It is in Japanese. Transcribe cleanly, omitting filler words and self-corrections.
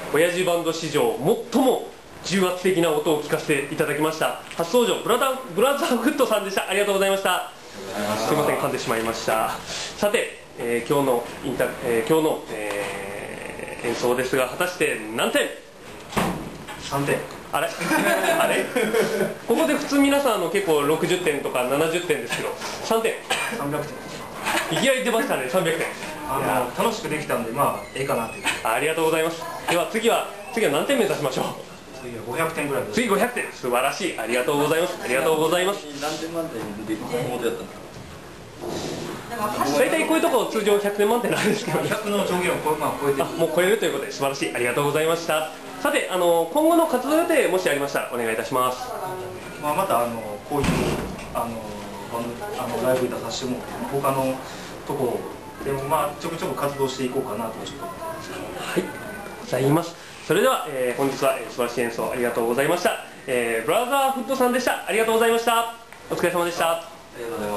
親父バンド史上最も重圧的な音を聞かせていただきました。初登場ブラザーフットさんでした。ありがとうございました。すいません、噛んでしまいました。さて、今日の演奏ですが、果たして何点？3点。あれあれここで普通皆さん結構60点とか70点ですけど、3点 300点いきなり出ましたね。300点楽しくできたんで、まあええかなっていう。 ありがとうございます。では次は何点目指しましょう？ 次は500点ぐらいです。 次500点、素晴らしい。ありがとうございます。ありがとうございます。 何点満点で本当やったんですか？ 大体こういうとこ通常100点満点なんですけどね。 100の上限を超えてる。 もう超えるということで素晴らしい。ありがとうございました。さて、今後の活動予定もしありましたらお願いいたします。 またこういうライブに出させてもらって、他のところでもちょくちょく活動していこうかなとちょっと思ってます。 はい、ございます。それでは、本日は素晴らしい演奏ありがとうございました。ブラザーフットさんでした。ありがとうございました。お疲れ様でした。 ありがとうございます。